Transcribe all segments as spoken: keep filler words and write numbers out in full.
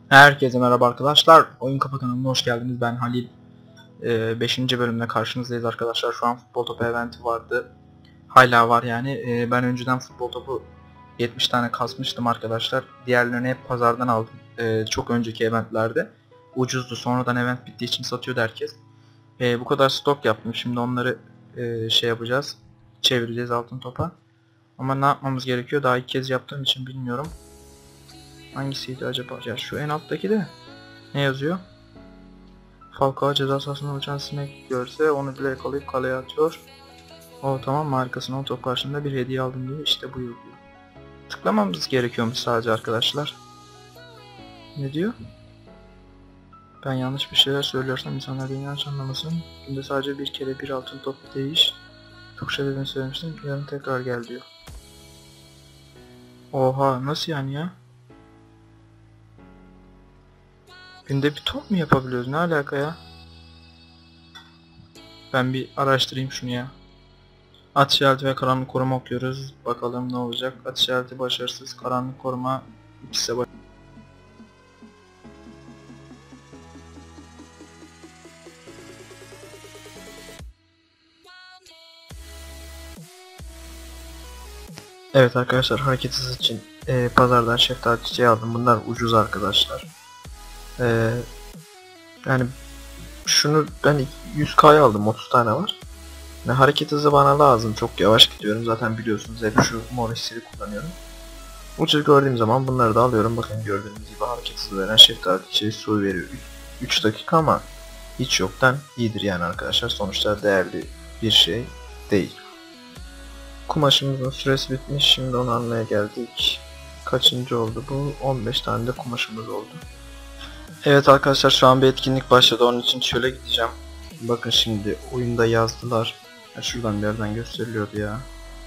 Herkese merhaba arkadaşlar. Oyun Kafa kanalına hoş geldiniz. Ben Halil. Ee, beşinci bölümde karşınızdayız arkadaşlar. Şu an futbol topu eventi vardı. Hala var yani. Ee, ben önceden futbol topu yetmiş tane kasmıştım arkadaşlar. Diğerlerini hep pazardan aldım. Ee, çok önceki eventlerde. Ucuzdu. Sonradan event bittiği için satıyordu herkes. Ee, bu kadar stok yaptım. Şimdi onları e, şey yapacağız. Çevireceğiz altın topa. Ama ne yapmamız gerekiyor? Daha ilk kez yaptığım için bilmiyorum. Hangisiydi acaba? Ya şu en alttaki de ne yazıyor? Falcao ceza sahasından uçan sinek görse onu bile yakalayıp kaleye atıyor. O tamam mı, harikasın, o top karşında bir hediye aldım diyor. İşte bu diyor. Tıklamamız gerekiyormuş sadece arkadaşlar. Ne diyor? Ben yanlış bir şeyler söylüyorsam insanlar beni yanlış anlamasın. Günde sadece bir kere bir altın top değiş. Çok şey dediğini söylemiştim. Yarın tekrar gel diyor. Oha, nasıl yani ya? Günde bir top mu yapabiliyoruz? Ne alaka ya? Ben bir araştırayım şunu ya. Atış işareti ve karanlık koruma okuyoruz. Bakalım ne olacak. Atış işareti başarısız. Karanlık koruma ikisi de baş... Evet arkadaşlar, hareket hızı için e, pazardan şeftali çiçeği aldım. Bunlar ucuz arkadaşlar. E, yani şunu ben yüz K'ya aldım. otuz tane var. Yani hareket hızı bana lazım. Çok yavaş gidiyorum. Zaten biliyorsunuz, hep şu mor hissiri kullanıyorum. Ucuz gördüğüm zaman bunları da alıyorum. Bakın, gördüğünüz gibi hareket hızı veren şeftali çiçeği su veriyor. üç dakika ama hiç yoktan iyidir yani arkadaşlar. Sonuçta değerli bir şey değil. Kumaşımızın süresi bitmiş. Şimdi onu almaya geldik. Kaçıncı oldu bu? on beş tane de kumaşımız oldu. Evet arkadaşlar, şu an bir etkinlik başladı. Onun için şöyle gideceğim. Bakın şimdi oyunda yazdılar. Ya şuradan bir yerden gösteriliyordu ya.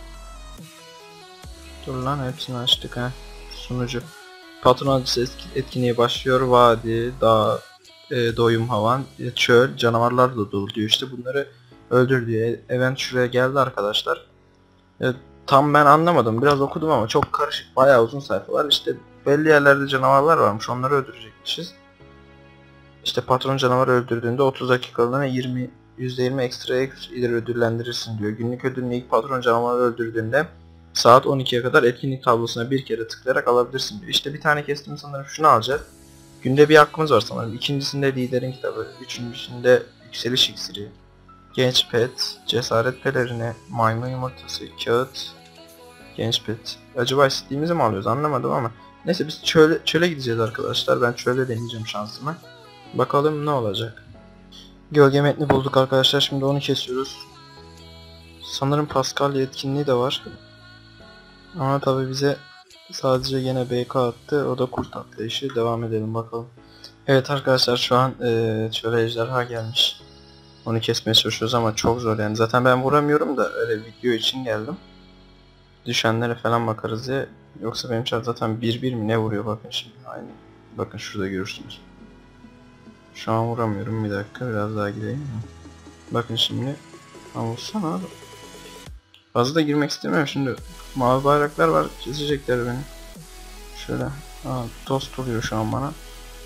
Dur lan, hepsini açtık ha. Sunucu. Patron adresi etkinliğe başlıyor. Vadi, dağ, e, doyum havan, e, çöl, canavarlar da dolu diyor. İşte bunları öldür diyor. E, event şuraya geldi arkadaşlar. E, tam ben anlamadım. Biraz okudum ama çok karışık. Bayağı uzun sayfalar. İşte belli yerlerde canavarlar varmış. Onları öldürecekmişiz. İşte patron canavarı öldürdüğünde otuz dakikalığına yirmi yüzde yirmi ekstra ileri ödüllendirirsin diyor. Günlük ödülünü ilk patron canavarı öldürdüğünde saat on ikiye kadar etkinlik tablosuna bir kere tıklayarak alabilirsin diyor. İşte bir tane kestim, sanırım şunu alacağız. Günde bir hakkımız var sanırım. İkincisinde liderin kitabı, üçüncüsünde yükseliş iksiri, genç pet, cesaret pelerini, maymun yumurtası, kağıt, genç pet. Acaba istediğimizi mi alıyoruz, anlamadım ama. Neyse, biz çöle, çöle gideceğiz arkadaşlar. Ben çölde deneyeceğim şansımı. Bakalım ne olacak. Gölge metni bulduk arkadaşlar. Şimdi onu kesiyoruz. Sanırım Paskalya etkinliği de var. Ama tabi bize sadece yine B K attı. O da kurt atlayışı. Devam edelim bakalım. Evet arkadaşlar, şu an ee, çöle ejderha gelmiş. Onu kesmeye çalışıyoruz ama çok zor yani. Zaten ben vuramıyorum da öyle video için geldim. Düşenlere falan bakarız diye. Yoksa benim çar zaten bir bir mi ne vuruyor, bakın şimdi. Aynen. Bakın şurada görürsünüz. Şu an vuramıyorum, bir dakika biraz daha gideyim mi? Bakın şimdi. Ha, vursana abi. Fazla da girmek istemiyorum şimdi. Mavi bayraklar var, kesecekler beni. Şöyle. Aa, dost vuruyor şu an bana.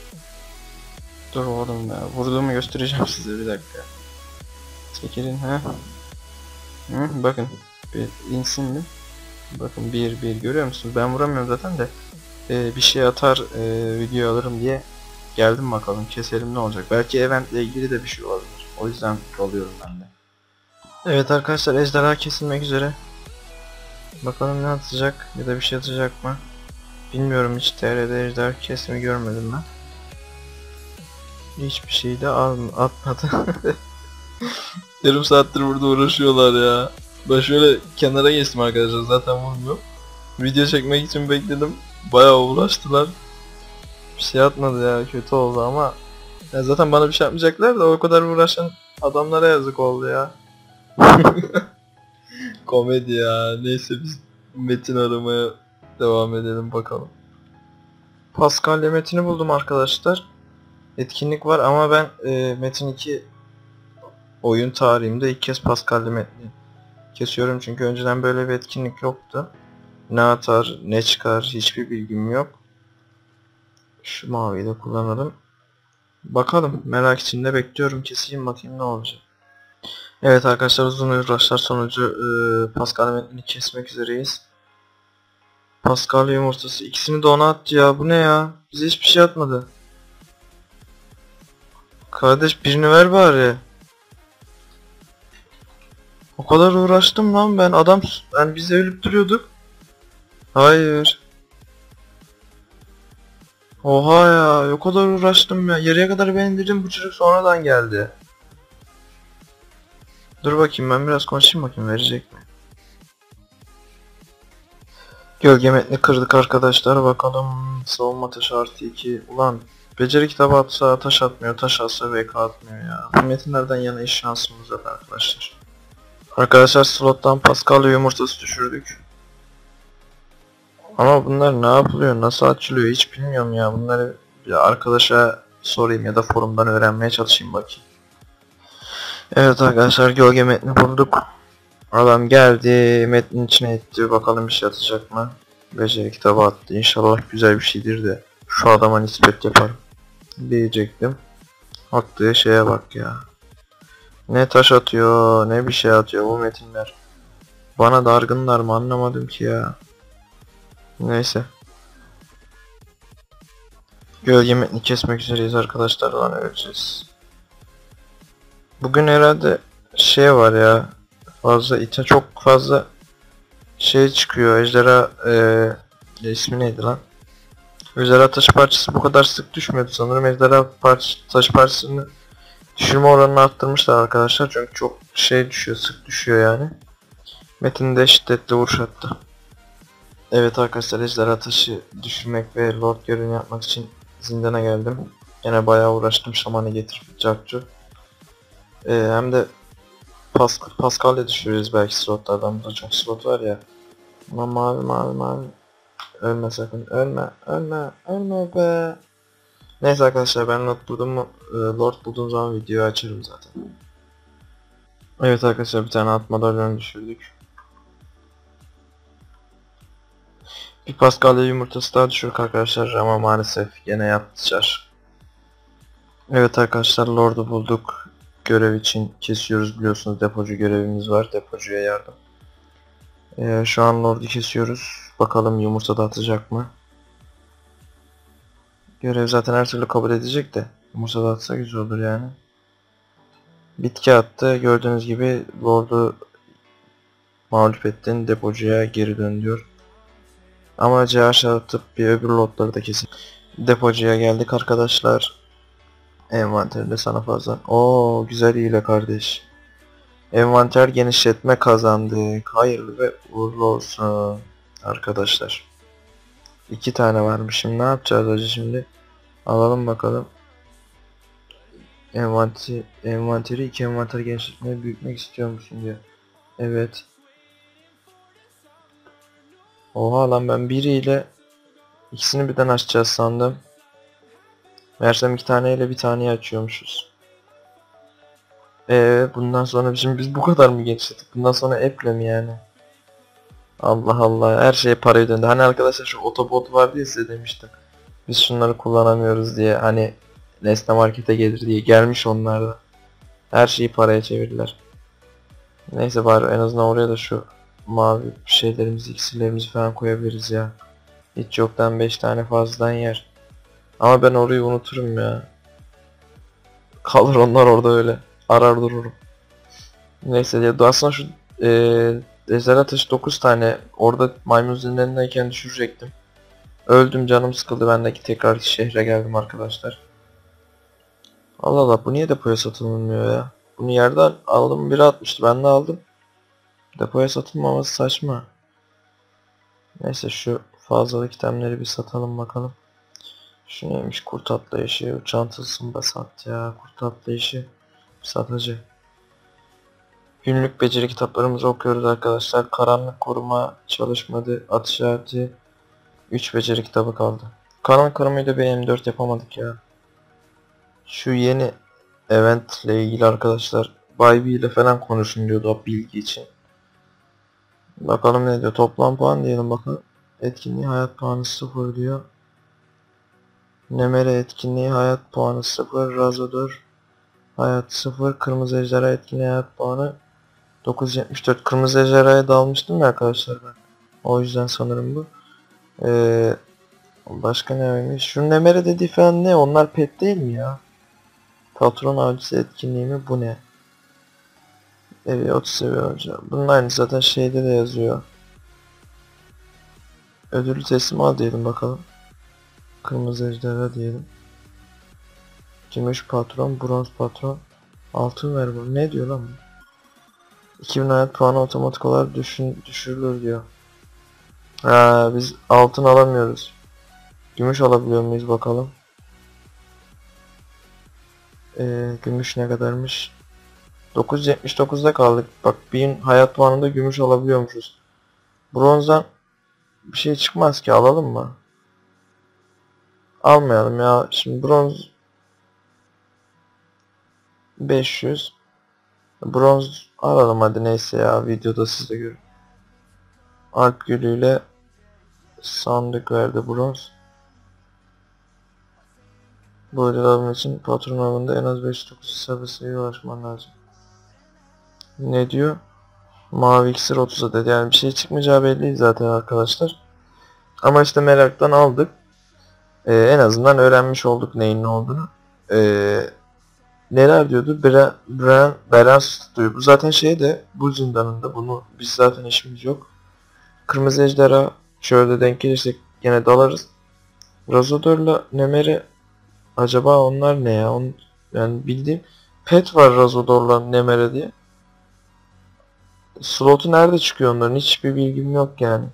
Dur oğlum ya, vurduğumu göstereceğim size, bir dakika. Çekilin ha. Hı, bakın bir insin mi? Bakın bir bir görüyor musunuz? Ben vuramıyorum zaten de ee, bir şey atar, e, video alırım diye geldim, bakalım keselim ne olacak. Belki eventle ilgili de bir şey olabilir. O yüzden alıyorum ben de. Evet arkadaşlar, ejderha kesilmek üzere. Bakalım ne atacak ya da bir şey atacak mı? Bilmiyorum, hiç T R'de ejderha kesimi görmedim ben. Hiçbir şey de atmadı. Yarım saattir burada uğraşıyorlar ya. Ben şöyle kenara geçtim arkadaşlar, zaten vurmuyor. Video çekmek için bekledim. Bayağı uğraştılar. Bir şey atmadı ya, kötü oldu ama. Ya zaten bana bir şey yapmayacaklar da o kadar uğraşan adamlara yazık oldu ya. Komedi ya. Neyse, biz metin aramaya devam edelim bakalım. Paskalya metini buldum arkadaşlar. Etkinlik var ama ben e, Metin iki oyun tarihimde ilk kez Paskalya metni kesiyorum, çünkü önceden böyle bir etkinlik yoktu. Ne atar, ne çıkar, hiçbir bilgim yok. Şu maviyi de kullanalım. Bakalım, merak içinde bekliyorum, keseyim bakayım ne olacak. Evet arkadaşlar, uzun uğraşlar sonucu e, Pascal metnini kesmek üzereyiz. Pascal yumurtası ikisini de ona attı ya, bu ne ya, bize hiçbir şey atmadı. Kardeş birini ver bari. O kadar uğraştım lan ben, adam yani biz de ölüp duruyorduk. Hayır. Oha ya, o kadar uğraştım ya, yarıya kadar ben indirdim, bu çocuk sonradan geldi. Dur bakayım, ben biraz konuşayım bakayım verecek mi? Gölge metni kırdık arkadaşlar, bakalım. Savunma taşı artı iki. Ulan beceri kitabı atsa taş atmıyor, taş atsa V K atmıyor ya. Bu metinlerden yana iş şansımız yok arkadaşlar. Arkadaşlar slottan Pascal yumurtası düşürdük. Ama bunlar ne yapılıyor, nasıl açılıyor hiç bilmiyorum ya. Bunları bir arkadaşa sorayım ya da forumdan öğrenmeye çalışayım bakayım. Evet arkadaşlar, gölge metni bulduk. Adam geldi, metnin içine etti, bakalım bir şey atacak mı? Beceri kitabı attı, inşallah güzel bir şeydir de şu adama nispet yaparım diyecektim. Attığı şeye bak ya. Ne taş atıyor, ne bir şey atıyor bu metinler. Bana dargınlar mı anlamadım ki ya. Neyse. Gölge metni kesmek üzereyiz arkadaşlar, lan öleceğiz. Bugün herhalde şey var ya, fazla ite çok fazla şey çıkıyor. Ejderha eee ismi neydi lan? Ejderha taş parçası bu kadar sık düşmüyordu sanırım. Ejderha parça, taş parçasını düşürme oranını arttırmışlar arkadaşlar. Çünkü çok şey düşüyor, sık düşüyor yani. Metin de şiddetli vuruş attı. Evet arkadaşlar, ejderha taşı düşürmek ve lord görevini yapmak için zindana geldim. Yine bayağı uğraştım, şamanı getirip cakçu. Ee, hem de Pas Pascal'le düşürüyoruz belki slotlardan. Burada çok slot var ya. Ama mavi mavi mavi. Ölme sakın, ölme ölme ölme be. Neyse arkadaşlar, ben lord buldum mu, e, lord bulduğum zaman videoyu açarım zaten. Evet arkadaşlar, bir tane at madalyon düşürdük. Bir Paskalya yumurtası daha düşürdük arkadaşlar ama maalesef yine yaptılar. Evet arkadaşlar, lord'u bulduk. Görev için kesiyoruz, biliyorsunuz depocu görevimiz var, depocuya yardım. Ee, şu an lord'u kesiyoruz. Bakalım yumurta da atacak mı? Görev zaten her türlü kabul edecek de yumurta da atsa güzel olur yani. Bitki attı. Gördüğünüz gibi lord'u mağlup ettin. Depocuya geri dön diyor. Ama C aşağı atıp bir öbür lordları da kesin. Depocuya geldik arkadaşlar. Envanterinde sana fazla. Oo güzel hile kardeş. Envanter genişletme kazandık. Hayırlı ve uğurlu olsun arkadaşlar. İki tane varmış. Şimdi ne yapacağız acı şimdi? Alalım bakalım. Envanter, envanteri iki envanter genişletmeyi büyütmek istiyor musun diyor. Evet. Oha lan, ben biriyle ikisini birden açacağız sandım. Meğersem iki taneyle bir taneyi açıyormuşuz. Eee bundan sonra şimdi biz bu kadar mı genişledik? Bundan sonra app'le mi yani? Allah Allah, her şey paraya döndü. Hani arkadaşlar şu otobot vardı ya, size demiştim. Biz şunları kullanamıyoruz diye, hani Nesne Market'e gelir diye gelmiş onlar da. Her şeyi paraya çevirdiler. Neyse, bari en azından oraya da şu mavi şeylerimizi, iksirlerimizi falan koyabiliriz ya. Hiç yoktan beş tane fazladan yer. Ama ben orayı unuturum ya. Kalır onlar orada öyle. Arar dururum. Neyse ya, aslında şu eee ejderha taşı dokuz tane orada maymun zindanındayken düşürecektim. Öldüm, canım sıkıldı, ben de tekrar şehre geldim arkadaşlar. Allah Allah, bu niye depoya satılmıyor ya? Bunu yerden aldım, biri atmıştı, ben de aldım. Depoya satılmaması saçma. Neyse, şu fazlalık itemleri bir satalım bakalım. Şu neymiş, kurt atlayışı, uçan tılsım da sat ya, kurt atlayışı satıcı. Günlük beceri kitaplarımızı okuyoruz arkadaşlar. Karanlık koruma çalışmadı, atış aleti, üç beceri kitabı kaldı. Karanlık korumayı da bir M dört yapamadık ya. Şu yeni event ile ilgili arkadaşlar, Bay B ile falan konuşun diyordu o bilgi için. Bakalım ne diyor, toplam puan diyelim bakalım. Etkinliği hayat puanı sıfır diyor. Nemere etkinliği hayat puanı sıfır. Razodor hayat sıfır. Kırmızı ejderha etkinliği hayat puanı dokuz yüz yetmiş dört. Kırmızı ejderhaya dalmıştım ya arkadaşlar ben. O yüzden sanırım bu. Ee, başka ne varmış? Şu Nemere dediği falan ne? Onlar pet değil mi ya? Patron avcısı etkinliği mi? Bu ne? Evet, otuz seviye avcı. Bunun aynı zaten şeyde de yazıyor. Ödülü teslim al diyelim bakalım. Kırmızı ejderha diyelim. Gümüş patron, bronz patron. Altın ver bu. Ne diyor lan bu? iki bin hayat puanı otomatik olarak düşün, düşürülür diyor. Ha, biz altın alamıyoruz. Gümüş alabiliyor muyuz bakalım. Ee, gümüş ne kadarmış? dokuz yüz yetmiş dokuzda kaldık. Bak bin hayat puanında gümüş alabiliyormuşuz. Bronzdan bir şey çıkmaz ki, alalım mı? Almayalım ya. Şimdi bronz beş yüz. Bronz alalım hadi, neyse ya, videoda siz de görün. Alp gülüyle sandık verdi bronz. Bu ödül almak için patron avında en az beş dokuz sayfa sayıya ulaşman lazım. Ne diyor? Mavi iksir otuza dedi. Yani bir şey çıkmayacağı belli zaten arkadaşlar. Ama işte meraktan aldık. Ee, en azından öğrenmiş olduk neyin ne olduğunu. Ee, neler diyordu? Bren, Bren, Beren tutuyor. Bu zaten şey de bu zindanında. Bunu biz zaten işimiz yok. Kırmızı ejderha şöyle denk gelirsek yine dalarız. Razodor'la Nemeri, acaba onlar ne ya? On, yani bildiğim pet var Razodor'la Nemere diye. Slotu nerede çıkıyor onların? Hiçbir bilgim yok yani.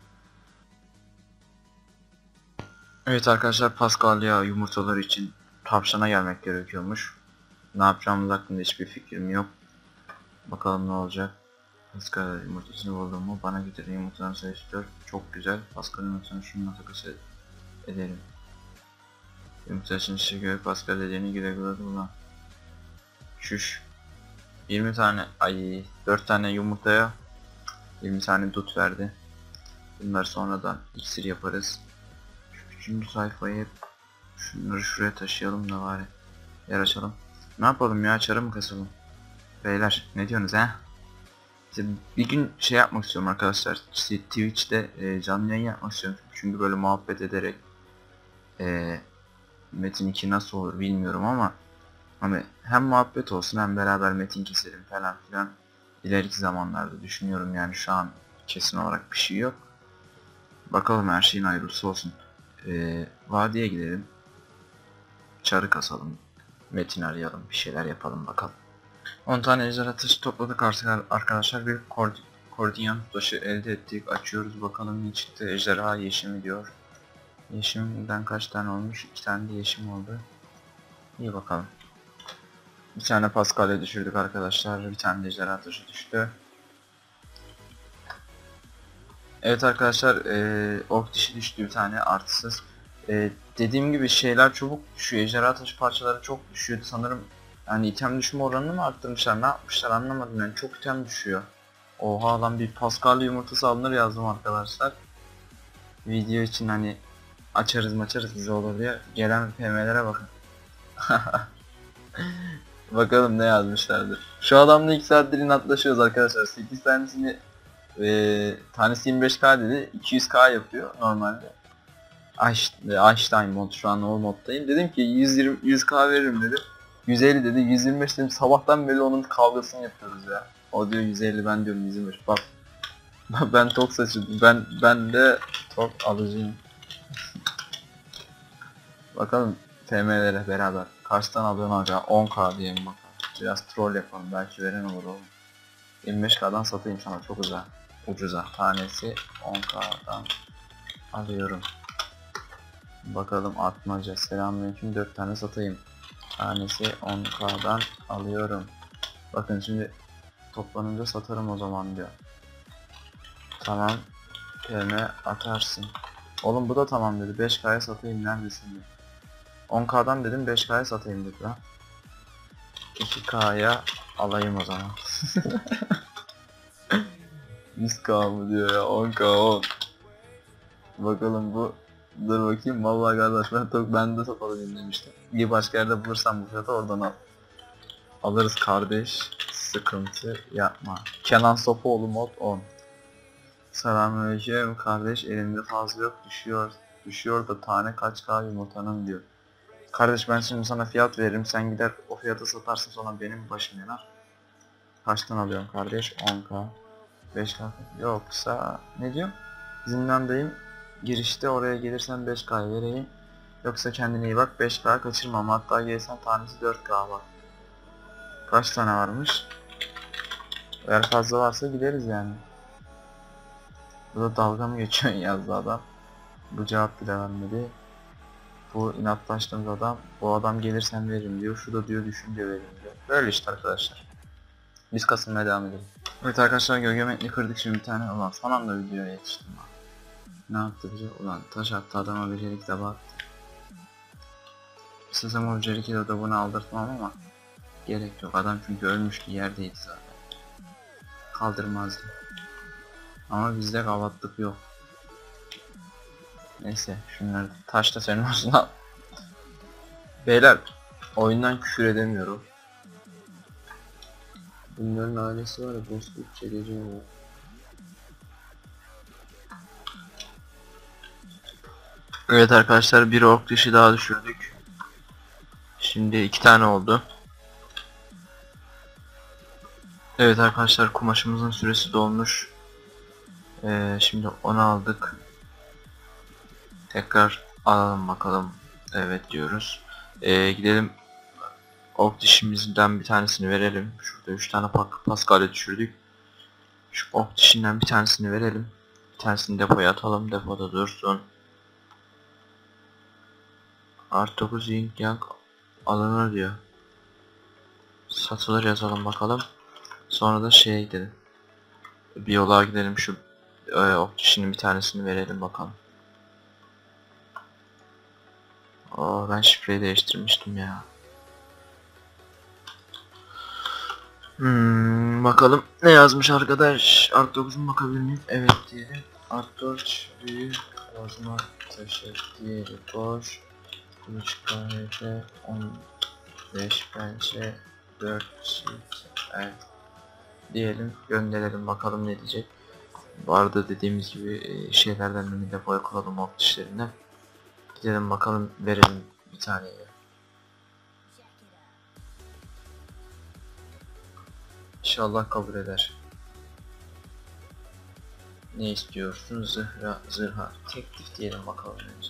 Evet arkadaşlar, Paskalya yumurtaları için tavşana gelmek gerekiyormuş. Ne yapacağımız hakkında hiçbir fikrim yok. Bakalım ne olacak. Paskalya yumurtasını buldum mu? Bana getirin yumurtanın sayısı dört. Çok güzel. Paskalya yumurtasını şununla takas edelim. Yumurta için işe göre Paskalya dediğini güle güle kullan. Şuş. yirmi tane, ay dört tane yumurtaya yirmi tane dut verdi. Bunları sonradan iksir yaparız. Şu üçüncü sayfayı, şunları şuraya taşıyalım da bari yer açalım. Ne yapalım ya, çarı mı kasalım? Beyler ne diyorsunuz he? İşte bir gün şey yapmak istiyorum arkadaşlar. İşte Twitch'te e, canlı yayın yapmak istiyorum. Çünkü böyle muhabbet ederek e, Metin iki nasıl olur bilmiyorum ama hani hem muhabbet olsun hem beraber metin keselim falan filan. İleriki zamanlarda düşünüyorum, yani şu an kesin olarak bir şey yok. Bakalım, her şeyin hayırlısı olsun. Ee, vadiye gidelim. Çarı kasalım. Metin arayalım. Bir şeyler yapalım bakalım. on tane ejderha taşı topladık artık arkadaşlar. Bir kordiyan taşı elde ettik. Açıyoruz bakalım ne çıktı. Ejderha yeşimi diyor. Yeşimden kaç tane olmuş? iki tane de yeşim oldu. İyi bakalım. Bir tane Paskalya düşürdük arkadaşlar. Bir tane de ejderha taşı düştü. Evet arkadaşlar, ee, ok dişi düştü bir tane artısız. E, dediğim gibi şeyler çabuk düşüyor. Ejderha taşı parçaları çok düşüyordu sanırım. Yani item düşme oranını mı arttırmışlar, ne yapmışlar anlamadım, yani çok item düşüyor. Oha lan, bir Paskalya yumurtası alınır yazdım arkadaşlar. Video için hani açarız maçarız bize olur diye. Gelen P M'lere bakın. Bakalım ne yazmışlardır. Şu adamla iki saattir inatlaşıyoruz arkadaşlar. sekiz tanesini e, tanesi yirmi beş K dedi. iki yüz K yapıyor normalde. Einstein mod, şu an o moddayım. Dedim ki yüz yirmi yüz K veririm dedim. yüz elli dedi. yüz yirmi beş dedim. Sabahtan beri onun kavgasını yapıyoruz ya. O diyor yüz elli, ben diyorum yüz yirmi beş. Bak. Ben tok saçıldım. Ben ben de tok alıcıyım. Bakalım T M'lere beraber. Kaçtan alıyorsun aga? on K diyelim bakalım. Biraz troll yapalım. Belki veren olur oğlum. yirmi beş K'dan satayım sana çok uza. Ucuza. Tanesi on K'dan alıyorum. Bakalım atmaca. Selamünaleyküm, dört tane satayım. Tanesi on K'dan alıyorum. Bakın şimdi toplanınca satarım o zaman diyor. Tamam. P M atarsın. Oğlum bu da tamam dedi. beş K'ya satayım, neredesin diyor. on K'dan dedim, beş K'ya satayım dedi lan. iki K'ya alayım o zaman. yüz K mı diyor ya, on K on. Bakalım bu Dur bakayım, vallahi kardeş ben top ben de top alayım demiştim. Bir başka yerde bulursam bu fiyatı oradan al. Alırız kardeş. Sıkıntı yapma. Kenan Sofuoğlu mod on. Selamünaleyküm kardeş, elimde fazla yok, düşüyor. Düşüyor da tane kaç k yumurtanın diyor. Kardeş ben şimdi sana fiyat veririm, sen gider o fiyata satarsın, sonra benim başım yanar. Kaçtan alıyorum kardeş? on k. beş k. Yoksa ne diyor? Zindandayım. Girişte, oraya gelirsen beş k vereyim. Yoksa kendine iyi bak, beş k kaçırmam. Hatta gelsen tanesi dört k var. Kaç tane varmış? Eğer fazla varsa gideriz yani. Bu da dalga mı geçiyorsun yazdı adam. Bu cevap bile vermedi. Bu inatlaştığımız adam, bu adam gelirsen veririm diyor. Şu da diyor düşünce veririm diyor. Böyle işte arkadaşlar. Biz kasılmaya devam edelim. Evet arkadaşlar, gölgemetni kırdık şimdi bir tane. Ulan son anda videoya yetiştim ben. Ne yaptı bize? Ulan taş attı adama, becerik de baktı. Sızım o becerik de bunu aldırtmam ama gerek yok. Adam çünkü ölmüş ki yerdeydi zaten. Kaldırmazdı. Ama bizde kavatlık yok. Neyse şunları, taş da senin olsun al. Beyler, oyundan küfür edemiyorum. Bunların ailesi var ya, bozkurt çekeceğim ya. Evet arkadaşlar, bir ork dişi daha düşürdük. Şimdi iki tane oldu. Evet arkadaşlar, kumaşımızın süresi dolmuş. Ee, şimdi onu aldık. Tekrar alalım bakalım. Evet diyoruz. Ee, gidelim. Ork dişimizden bir tanesini verelim. Şurada üç tane Pascal'e düşürdük. Şu ork dişinden bir tanesini verelim. Bir tanesini depoya atalım. Depoda dursun. Artı dokuz yin yang alınır diyor. Satılır yazalım bakalım. Sonra da şeye gidelim. Biyoloğa gidelim, şu e, ork dişinin bir tanesini verelim bakalım. Oo, ben şifreyi değiştirmiştim ya. Hmm, bakalım ne yazmış arkadaş. Art dokuz'un bakabilir miyim? Evet diyelim. Art dört büyük bozma taşı, diğeri boş. üç K H P on beş bence dört çift. Evet. Diyelim, gönderelim bakalım ne diyecek. Vardı dediğimiz gibi şeylerden bir depoya koyalım ork dişlerinden. Gidelim bakalım, verelim bir taneyi. İnşallah kabul eder. Ne istiyorsun? Zırha, zırha. Teklif diyelim bakalım önce.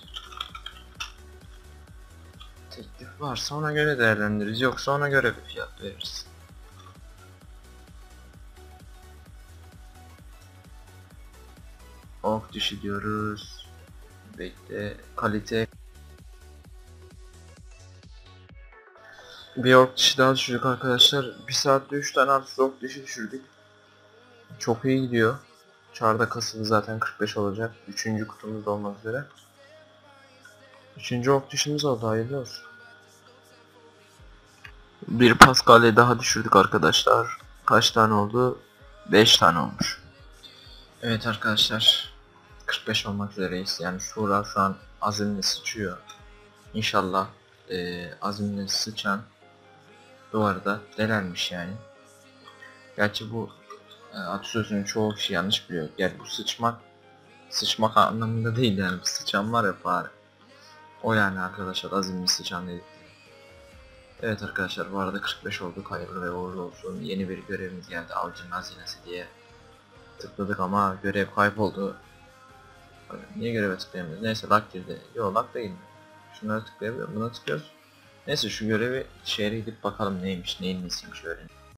Teklif varsa ona göre değerlendiririz. Yoksa ona göre bir fiyat veririz. Ok dişi diyoruz. Bekle. Kalite. Bir ok dişi daha düşürdük arkadaşlar. Bir saatte üç tane artı ok dişi düşürdük. Çok iyi gidiyor. Çarda kasılı zaten kırk beş olacak. Üçüncü kutumuz da olmak üzere. Üçüncü ok dişimiz oldu, hayırlı olsun. Bir Pascal'e daha düşürdük arkadaşlar. Kaç tane oldu? beş tane olmuş. Evet arkadaşlar, kırk beş olmak üzereyiz. Yani Şura şu an azimle sıçıyor. İnşallah e, azimle sıçan duvarda delenmiş yani. Gerçi bu e, atasözünün çoğu kişi yanlış biliyor. Yani bu sıçmak sıçmak anlamında değil, yani bu sıçan var ya fare. O yani arkadaşlar, azimli sıçan dedik. Evet arkadaşlar, bu arada kırk beş olduk, hayırlı ve uğurlu olsun. Yeni bir görevimiz geldi, avcının hazinesi diye. Tıkladık ama görev kayboldu. Niye göreve tıklayamıyoruz? Neyse, lag girdi. Yo, lag değil mi? Şunları tıklayabiliyorum, buna tıklıyoruz. Neyse, şu görevi şehre gidip bakalım neymiş, neyin nesiymiş öğrenelim.